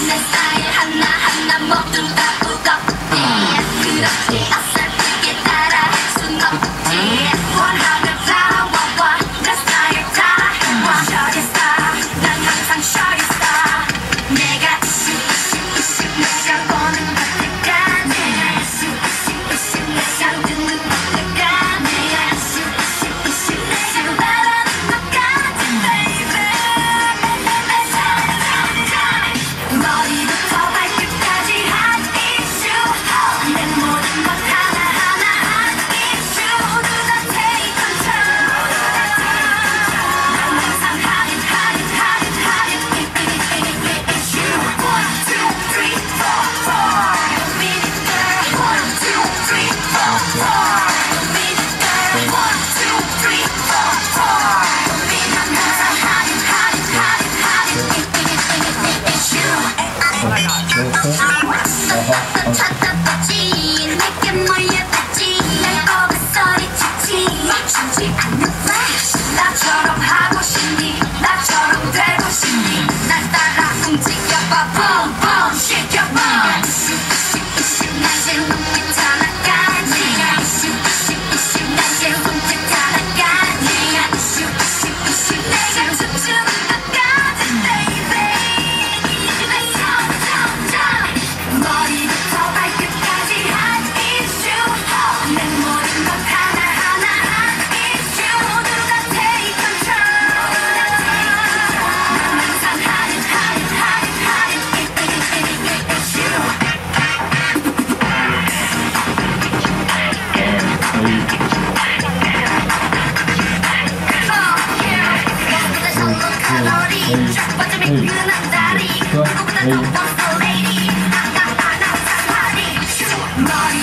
내 스타일 하나하나 모두 다 무겁지. 그렇지 어설프게 따라할 순 없지. 원하는 flower 내 스타일 따라해봐. Shorty star 난 항상 shorty star. 내가 내가 보는 것들까지 내가 듣는 것들까지 내가 바라는 것까지 baby. 머리부터 발끝까지 한 issue. 내 모든 것 하나하나 한 issue. 모두 다 take control. 난 항상 하는 issue. 1, 2, 3, 4, 4. Minute girl. 1, 2, 3, 4, 4. Minute girl. 1, 2, 3, 4, 4. 난 항상 하는 issue. 찾아보지 내게 몰려들지. 날 보고 소리치지. 멈추지 않는 flash. 나처럼 하고 싶니? 나처럼 되고 싶니? 날 따라 움직여봐. Boom boom 시켜봐. 날 제일 눈빛 하나까지. 날 제일 눈빛 하나까지. 내가 춤추는 것까지 baby. 머리부터 발끝까지 한 issue. 내 모든 것 하나하나 한 issue. 모두 다 take control. 난 항상 하는 issue. 누구보다 sol로 칼로리. 쫙 빠져 매끈한 다리. 누구보다 더 boss lady. 난 항상 party. 머리